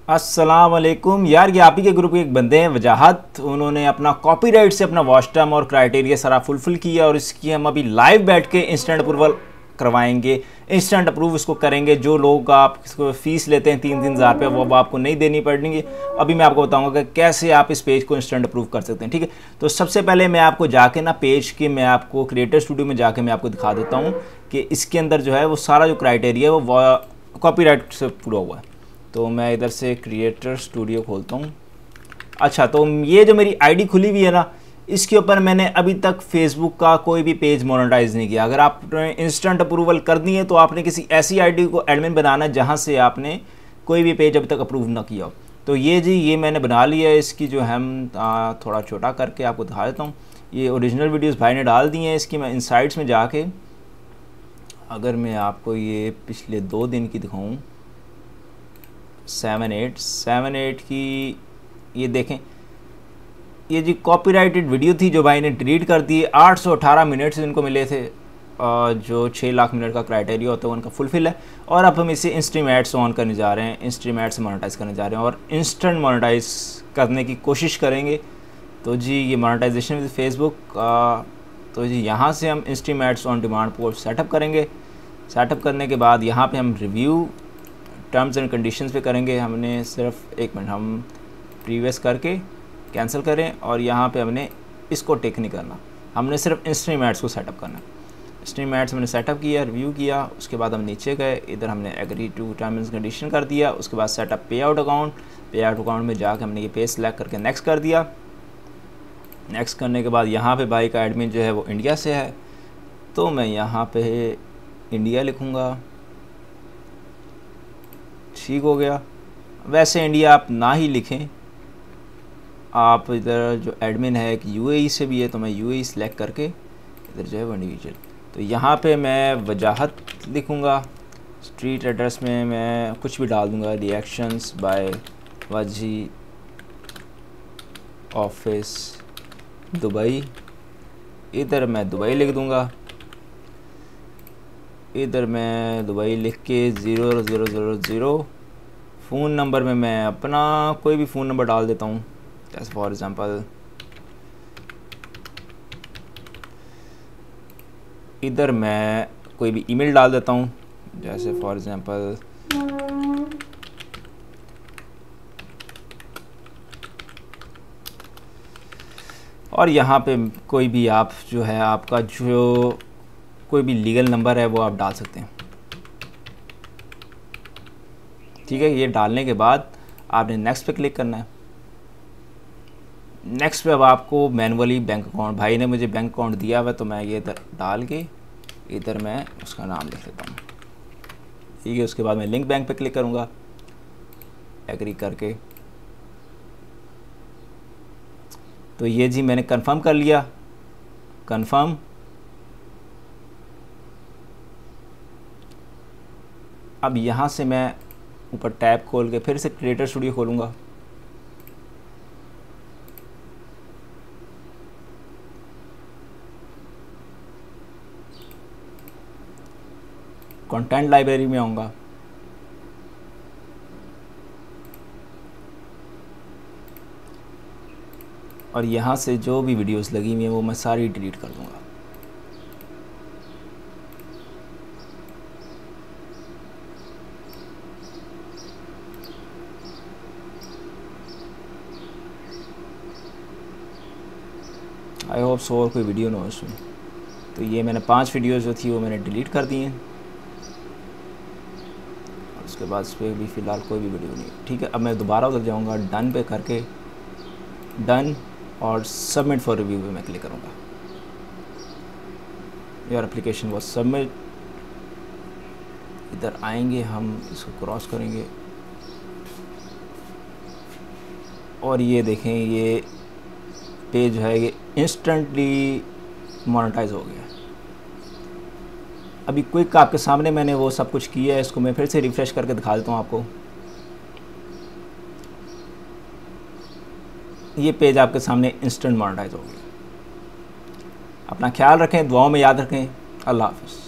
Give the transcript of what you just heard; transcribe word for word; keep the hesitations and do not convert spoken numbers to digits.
अस्सलाम वालेकुम यार, ये आप ही के ग्रुप के एक बंदे हैं वजाहत। उन्होंने अपना कॉपीराइट से अपना वॉच टाइम और क्राइटेरिया सारा फुलफिल किया और इसकी हम अभी लाइव बैठ के इंस्टेंट अप्रूवल करवाएंगे। इंस्टेंट अप्रूव इसको करेंगे। जो लोग आप इसको फ़ीस लेते हैं तीन तीन हज़ार रुपये, वो अब आपको नहीं देनी पड़ेंगी। अभी मैं आपको बताऊंगा कि कैसे आप इस पेज को इंस्टेंट अप्रूव कर सकते हैं। ठीक है, तो सबसे पहले मैं आपको जाके ना पेज के मैं आपको क्रिएटर स्टूडियो में जाके मैं आपको दिखा देता हूँ कि इसके अंदर जो है वो सारा जो क्राइटेरिया है वो कॉपीराइट से पूरा हुआ है। तो मैं इधर से क्रिएटर स्टूडियो खोलता हूँ। अच्छा, तो ये जो मेरी आईडी खुली हुई है ना, इसके ऊपर मैंने अभी तक फेसबुक का कोई भी पेज मोनेटाइज नहीं किया। अगर आपने इंस्टेंट अप्रूवल कर दी है तो आपने किसी ऐसी आईडी को एडमिन बनाना है जहाँ से आपने कोई भी पेज अभी तक अप्रूव ना किया हो। तो ये जी ये मैंने बना लिया है। इसकी जो हम आ, थोड़ा छोटा करके आपको दिखा देता हूँ। ये ओरिजिनल वीडियोज़ भाई ने डाल दी हैं। इसकी मैं इनसाइट्स में जाके अगर मैं आपको ये पिछले दो दिन की दिखाऊँ, सेवन एट सेवन एट की ये देखें, ये जी कॉपीराइटेड वीडियो थी जो भाई ने डिलीट कर दी। आठ सौ अठारह मिनट्स इनको मिले थे और जो छः लाख मिनट का क्राइटेरिया होता है उनका फुलफिल है। और अब हम इसे इंस्ट्रीम एड्स ऑन करने जा रहे हैं, इंस्ट्रीम एड्स मोनेटाइज करने जा रहे हैं और इंस्टेंट मोनेटाइज करने की कोशिश करेंगे। तो जी ये मोनेटाइजेशन विद फेसबुक, तो जी यहाँ से हम instream ads on demand post setup करेंगे। सेटअप करने के बाद यहाँ पे हम रिव्यू टर्म्स एंड कंडीशंस पे करेंगे। हमने सिर्फ एक मिनट हम प्रीवियस करके कैंसिल करें और यहाँ पे हमने इसको टिक नहीं करना, हमने सिर्फ इंस्ट्रीम एड्स को सेटअप करना। इंस्ट्रीम एड्स हमने सेटअप किया, रिव्यू किया, उसके बाद हम नीचे गए, इधर हमने agree to terms and condition कर दिया। उसके बाद setup pay out account, pay out account में जाकर हमने ये पेज सेलेक्ट करके नेक्स्ट कर दिया। नेक्स्ट करने के बाद यहाँ पे भाई का एडमिन जो है वो इंडिया से है, तो मैं यहाँ पे इंडिया लिखूँगा। ठीक हो गया। वैसे इंडिया आप ना ही लिखें, आप इधर जो एडमिन है एक यूएई से भी है, तो मैं यूएई सेलेक्ट करके इधर जो है वो इंडिविजुअल, तो यहाँ पे मैं वजाहत लिखूँगा। स्ट्रीट एड्रेस में मैं कुछ भी डाल दूँगा, रिएक्शंस बाय वाजी ऑफिस दुबई। इधर मैं दुबई लिख दूँगा। इधर मैं दुबई लिख के zero zero zero zero. Phone number में मैं अपना कोई भी फ़ोन नंबर डाल देता हूँ, जैसे फॉर एग्ज़ाम्पल इधर मैं कोई भी ईमेल डाल देता हूँ, जैसे फॉर एग्ज़ाम्पल और यहाँ पे कोई भी आप जो है आपका जो कोई भी लीगल नंबर है वो आप डाल सकते हैं। ठीक है, ये डालने के बाद आपने नेक्स्ट पे क्लिक करना है। नेक्स्ट पे अब आपको मैनुअली बैंक अकाउंट, भाई ने मुझे बैंक अकाउंट दिया हुआ है तो मैं ये इधर डाल के इधर मैं उसका नाम लिख लेता हूँ। ठीक है, उसके बाद मैं लिंक बैंक पे क्लिक करूँगा, एग्री करके। तो ये जी मैंने कंफर्म कर लिया, कंफर्म। अब यहाँ से मैं ऊपर टैब खोल के फिर से क्रिएटर स्टूडियो खोलूँगा। कंटेंट लाइब्रेरी में आऊँगा। और यहाँ से जो भी वीडियोस लगी हुई हैं वो मैं सारी डिलीट कर दूँगा। आई होप सो और कोई वीडियो ना हो इसमें। तो ये मैंने पांच वीडियोस जो थी वो मैंने डिलीट कर दी हैं। उसके बाद इस पर भी फ़िलहाल कोई भी वीडियो नहीं। ठीक है, अब मैं दोबारा उधर जाऊँगा, डन पे करके डन और सबमिट फॉर रिव्यू पे मैं क्लिक करूँगा। योर एप्लीकेशन वो सबमिट। इधर आएंगे, हम इसको क्रॉस करेंगे और ये देखें ये पेज जो है ये इंस्टेंटली मोनेटाइज हो गया। अभी क्विक आपके सामने मैंने वो सब कुछ किया है। इसको मैं फिर से रिफ्रेश करके दिखा देता हूँ आपको। ये पेज आपके सामने इंस्टेंट मोनेटाइज हो गया। अपना ख्याल रखें, दुआओं में याद रखें। अल्लाह हाफ़िज़।